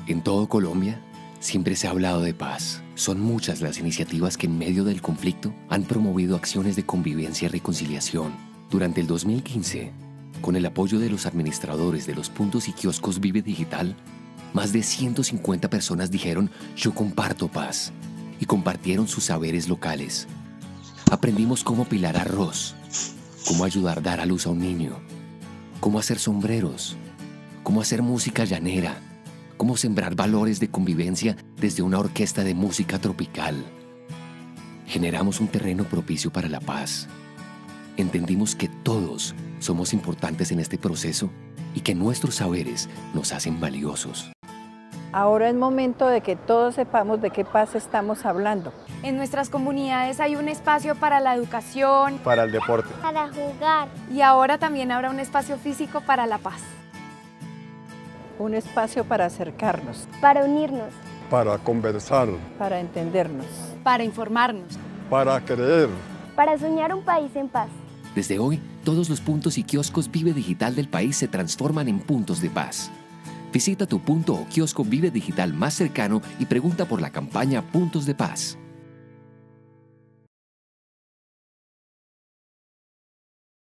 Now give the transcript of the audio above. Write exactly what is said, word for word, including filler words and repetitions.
En todo Colombia, siempre se ha hablado de paz. Son muchas las iniciativas que en medio del conflicto han promovido acciones de convivencia y reconciliación. Durante el dos mil quince, con el apoyo de los administradores de los puntos y kioscos Vive Digital, más de ciento cincuenta personas dijeron «Yo comparto paz» y compartieron sus saberes locales. Aprendimos cómo pilar arroz, cómo ayudar a dar a luz a un niño, cómo hacer sombreros, cómo hacer música llanera, cómo sembrar valores de convivencia desde una orquesta de música tropical. Generamos un terreno propicio para la paz. Entendimos que todos somos importantes en este proceso y que nuestros saberes nos hacen valiosos. Ahora es momento de que todos sepamos de qué paz estamos hablando. En nuestras comunidades hay un espacio para la educación, para el deporte, para jugar. Y ahora también habrá un espacio físico para la paz. Un espacio para acercarnos, para unirnos, para conversar, para entendernos, para informarnos, para creer, para soñar un país en paz. Desde hoy, todos los puntos y kioscos Vive Digital del país se transforman en puntos de paz. Visita tu punto o kiosco Vive Digital más cercano y pregunta por la campaña Puntos de Paz.